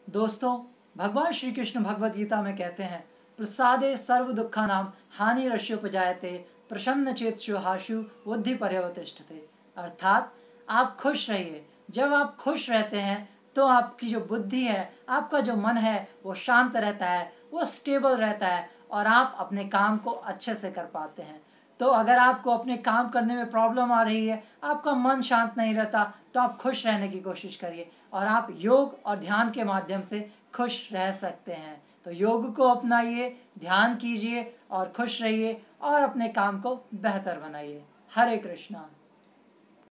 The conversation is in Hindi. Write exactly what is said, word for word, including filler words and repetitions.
दोस्तों, भगवान श्री कृष्ण भगवद गीता में कहते हैं, प्रसादे सर्व दुखा नाम हानि रश्योपजायते प्रसन्न चेतसु हाशु बुद्धि पर्यवतिष्ठते। अर्थात आप खुश रहिए। जब आप खुश रहते हैं तो आपकी जो बुद्धि है, आपका जो मन है, वो शांत रहता है, वो स्टेबल रहता है और आप अपने काम को अच्छे से कर पाते हैं। तो अगर आपको अपने काम करने में प्रॉब्लम आ रही है, आपका मन शांत नहीं रहता, तो आप खुश रहने की कोशिश करिए और आप योग और ध्यान के माध्यम से खुश रह सकते हैं। तो योग को अपनाइए, ध्यान कीजिए और खुश रहिए और अपने काम को बेहतर बनाइए। हरे कृष्णा।